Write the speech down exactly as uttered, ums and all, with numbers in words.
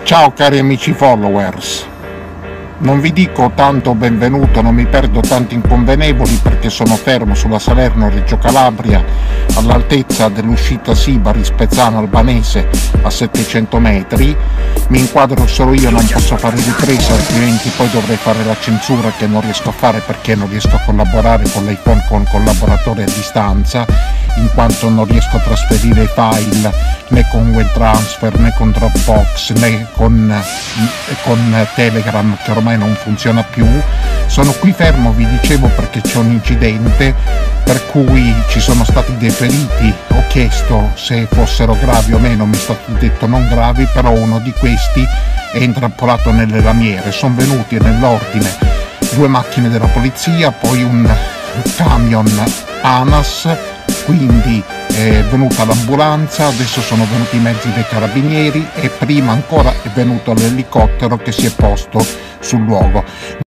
Ciao cari amici followers, non vi dico tanto benvenuto, non mi perdo tanti inconvenevoli perché sono fermo sulla Salerno-Reggio Calabria all'altezza dell'uscita Sibari-Spezzano-Albanese a settecento metri. Mi inquadro solo io, non posso fare riprese, altrimenti poi dovrei fare la censura che non riesco a fare perché non riesco a collaborare con l'iPhone con collaboratore a distanza, in quanto non riesco a trasferire i file né con WeTransfer né con Dropbox né con, con Telegram, che ormai non funziona più. Sono qui fermo, vi dicevo, perché c'è un incidente per cui ci sono stati dei feriti. Ho chiesto se fossero gravi o meno, mi è stato detto non gravi, però uno di questi è intrappolato nelle lamiere. Sono venuti nell'ordine due macchine della polizia, poi un camion ANAS, quindi è venuta l'ambulanza, adesso sono venuti i mezzi dei carabinieri e prima ancora è venuto l'elicottero che si è posto sul luogo.